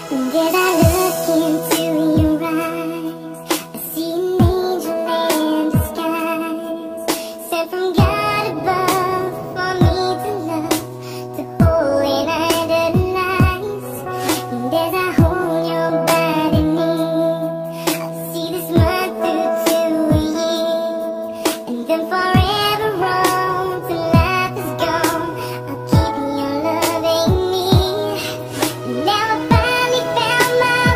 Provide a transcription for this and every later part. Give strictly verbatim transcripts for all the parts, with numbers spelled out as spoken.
And as I look into your eyes, I see an angel in disguise, sent from God above for me to love, to hold and idolize. And as I hold your body near, I see this month through to a year, and then forever on till life is gone. I'll keep your loving me. And now I finally found my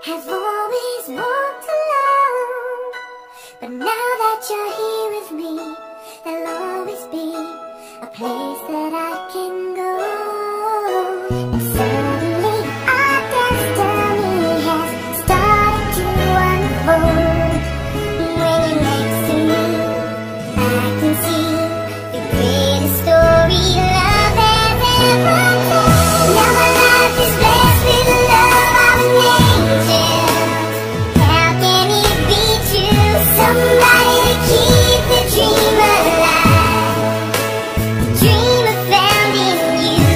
have always walked alone, but now that you're here with me, there'll always be a place that I can go. And suddenly our destiny has started to unfold. When you're next to me, I can see the greatest story love has ever told. Now my life is blessed with the love of an angel. How can it be true? Somebody to keep the dream alive, the dream I found in you.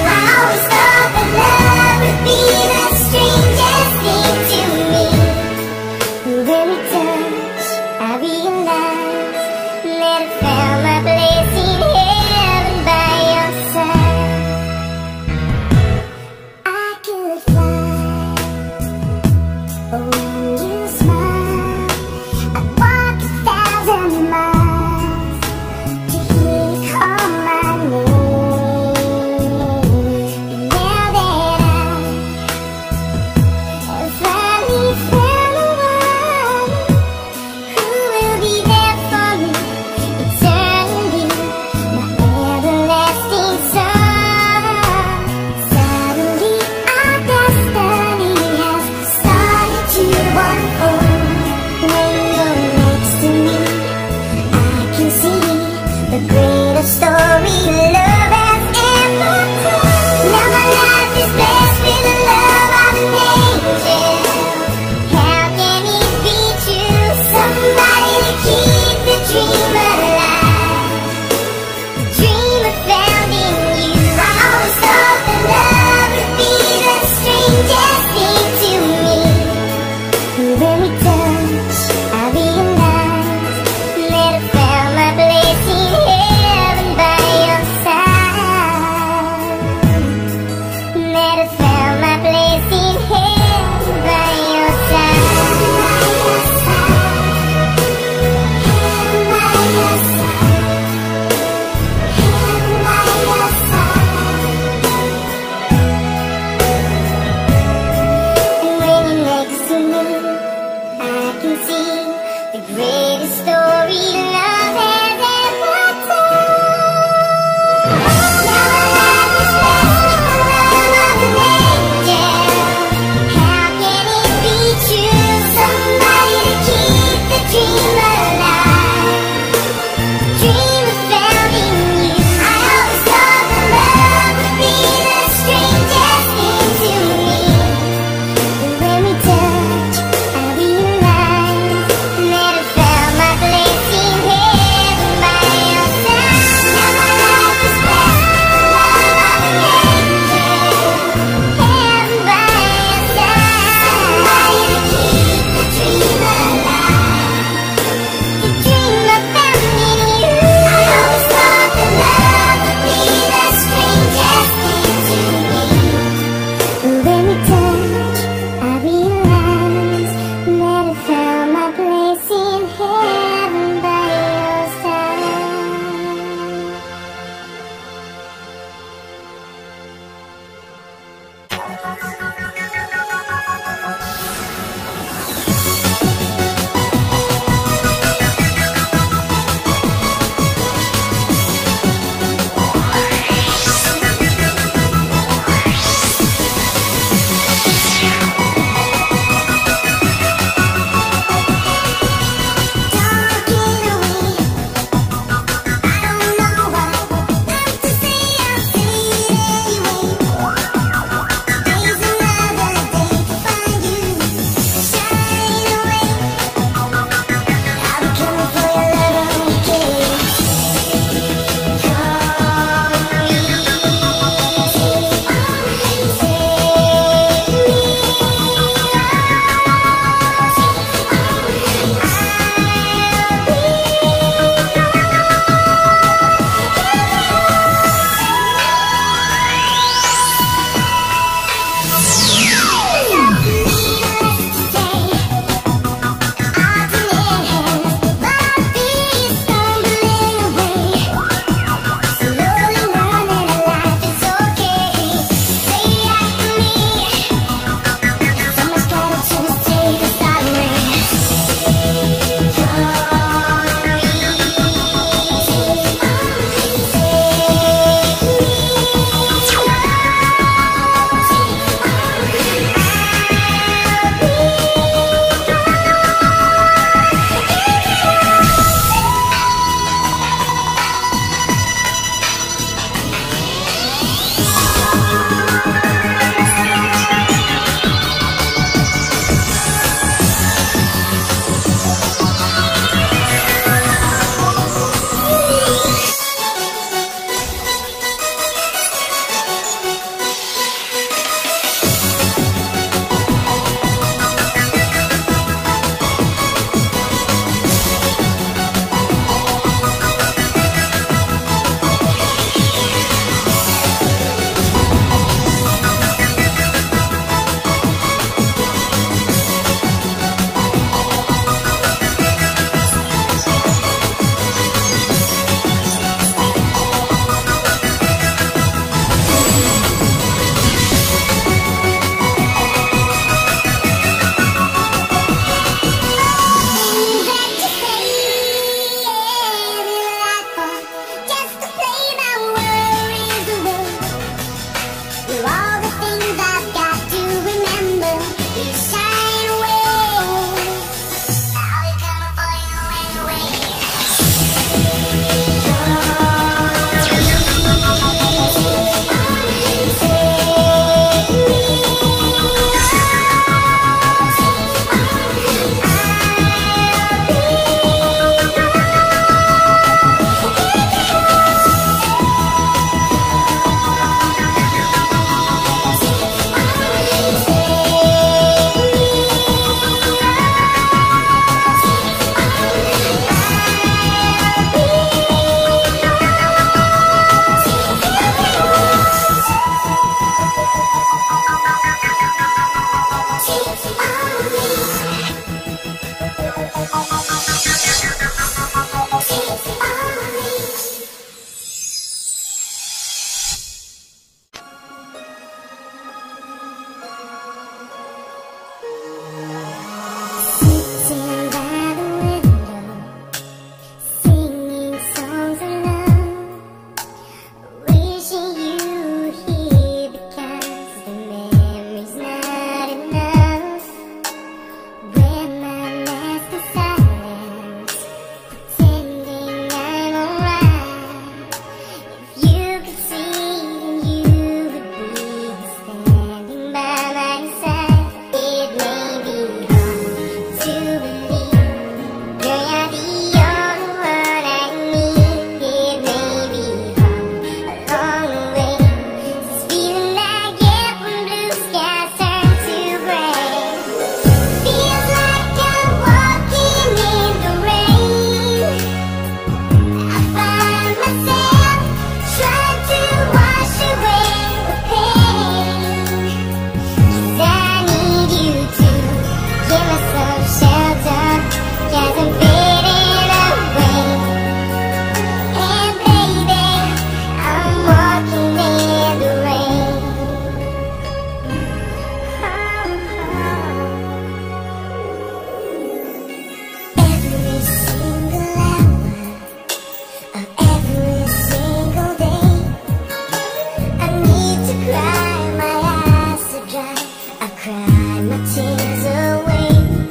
tears away.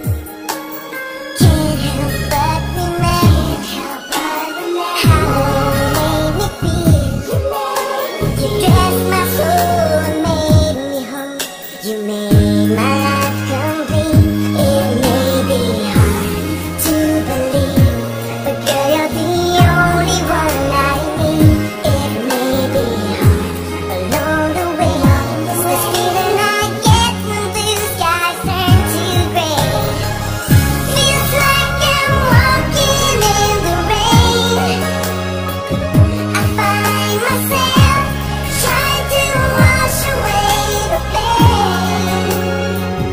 Can't help but remember how you made me feel. You dressed my soul and made me whole. You made my life complete. It may be hard to believe, but girl, you're the only one I need. It may be hard along the way. It's this feeling I get when blue skies turn to gray. Feels like I'm walking in the rain. I find myself trying to wash away the pain.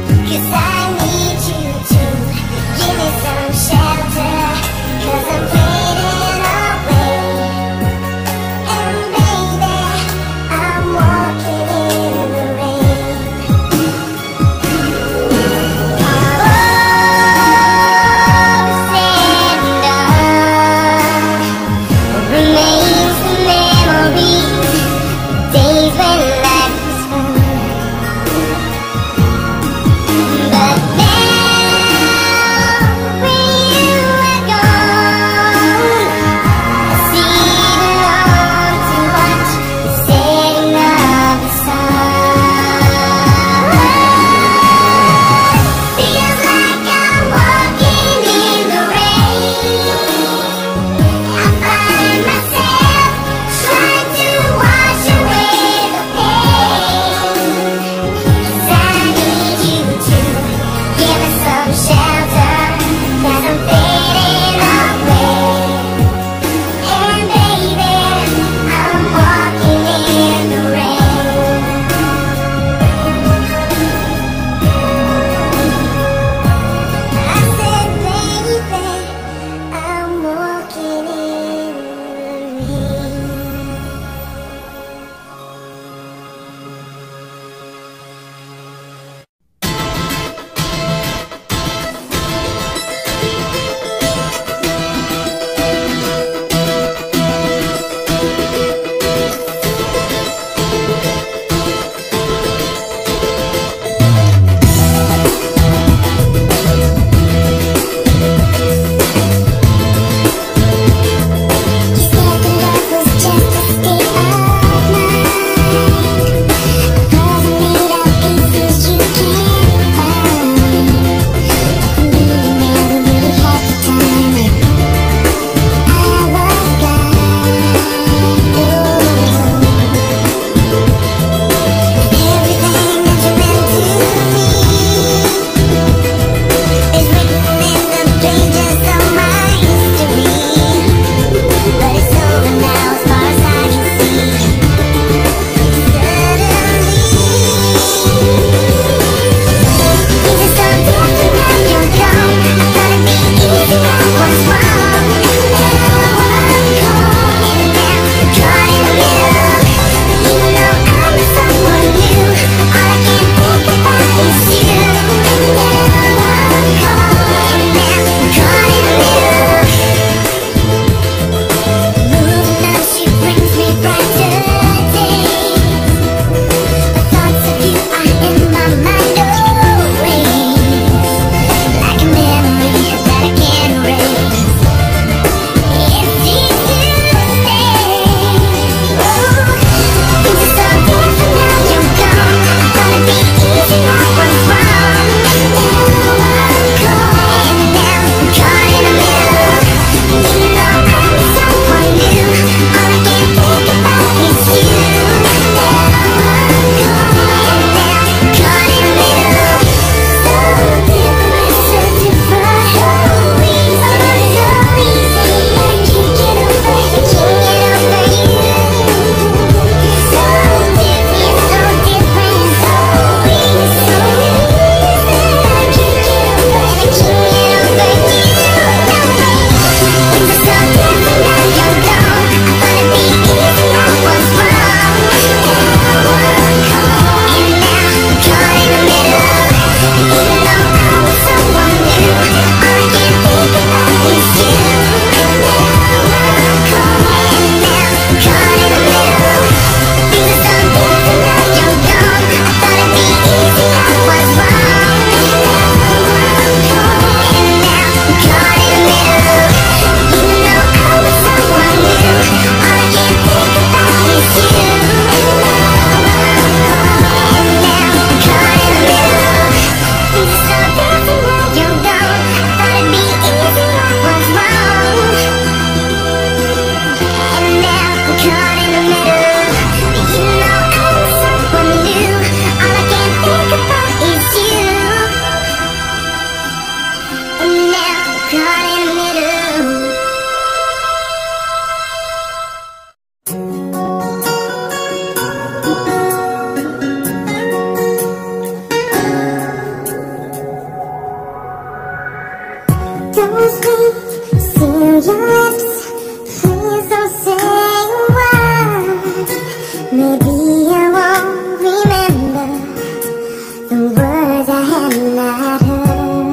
at her.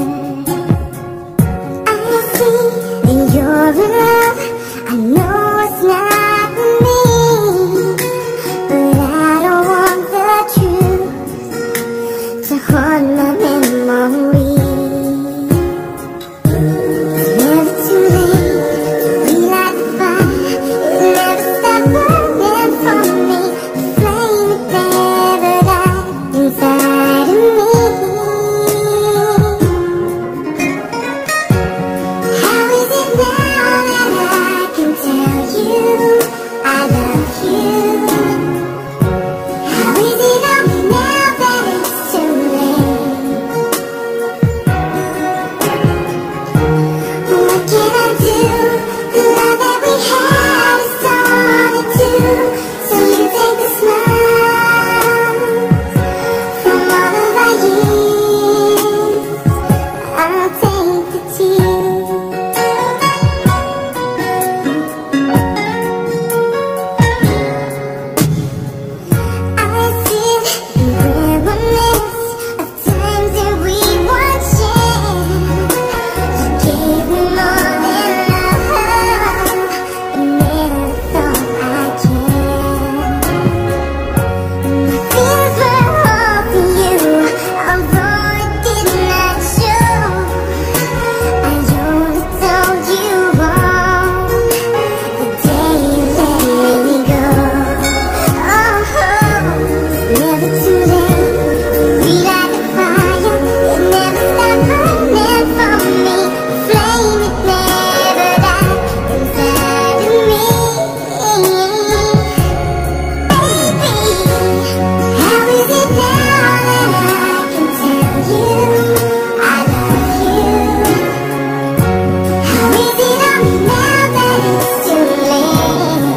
I see that you're in love. I know it's not for me, but I don't want the truth to haunt my memory. It's never too late. We light the fire. It never stopped burning for me. The flame that never died inside of me. How is it now that I can tell you I love you? How is it only now that it's too late? What can I do? The love that we had is so hard to do. So you take the smile from all of our years. I'll take the tears. I sit and reminisce of times that we once shared. You gave me more than love, but never thought I'd care. My feelings were all for you, although it did not show. I only told you all the day you let me go. Oh, never too late. We light the fire. It never stopped burning for me. Flame it never died inside of me. Baby, how is it now that I can tell you I love you? How is it only now that it's too late?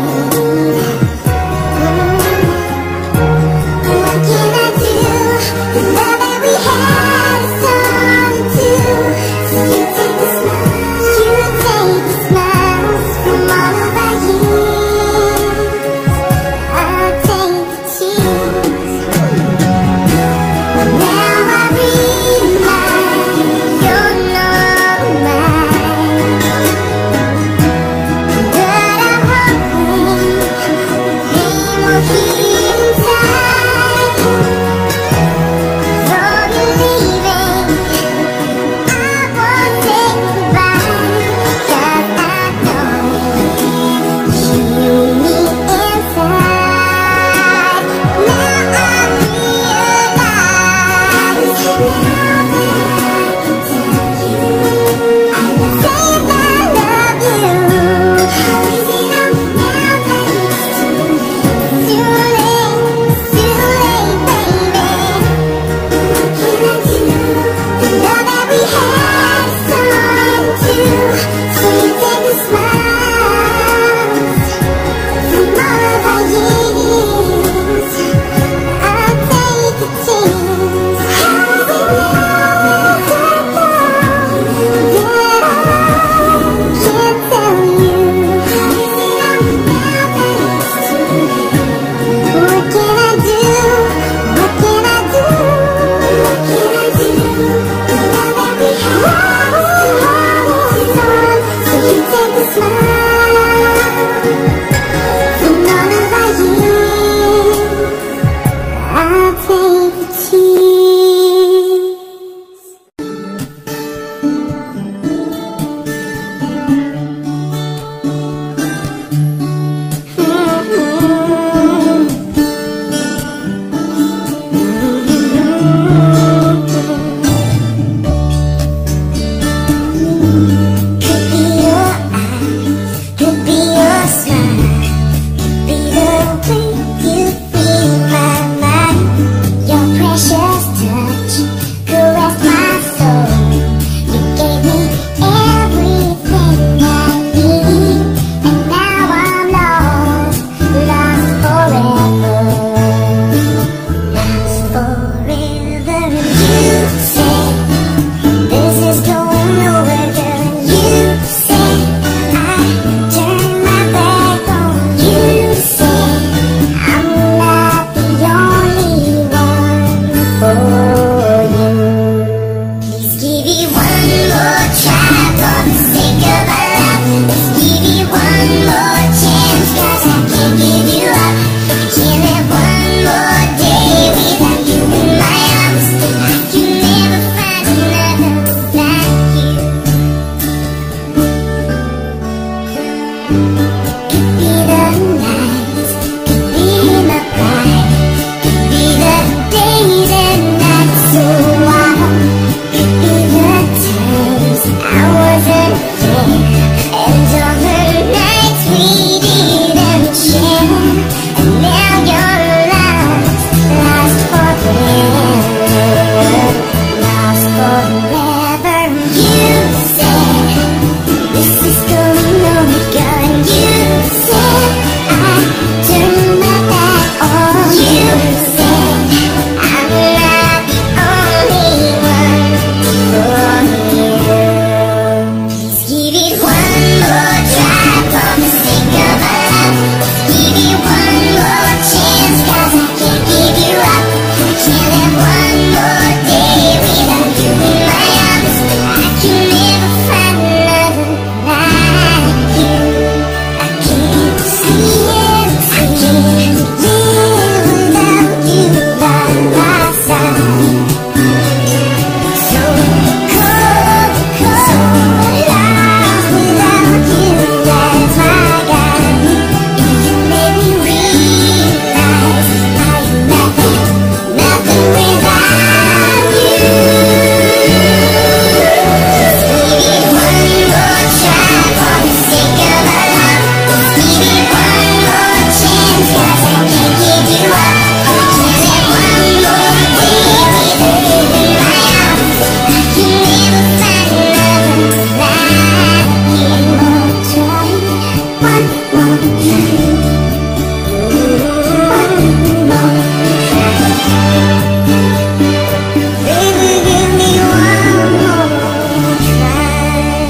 What can I do? The love that we had is so hard to do. So you take the smiles, you take the smiles from all of our years. I'll take the tears. Now I realize you're not mine, but I'm hoping pain will heal inside. Though you're leaving, I won't say goodbye, 'cause I know you need me inside. Now I realize, now that I can tell you I love you. How is it only now that it's too late? Too late, too late, baby. What can I do? The love that we had is so hard to do. So you take the smiles from all of our years. I'll take the tears. How is it now that I can't tell you? How is it only now that it's too late? What can I do? What can I do? What can I do? The love that we had is so hard to do. So you take the smile from all of our years. I'll take the tears. Could be your eyes forever. You said this is going nowhere, and you said I turned my back on you. Said I'm not the only one for you. Please give it one more try for the sake of our love. Give it one more chance, 'cause I can't give you up. I can't have one more day without you in my arms. I can never find another like you. I can't see it, I can't live without you by my side. So cold, cold life without you as my guide. You made me realize I am nothing, nothing without you. Give it one more try for the sake of our love. Give it one more chance, 'cause I can't give you up. I can't have one more day without you in my arms. I can never find another like you. Try one more try. One more try. Baby, give me one more try.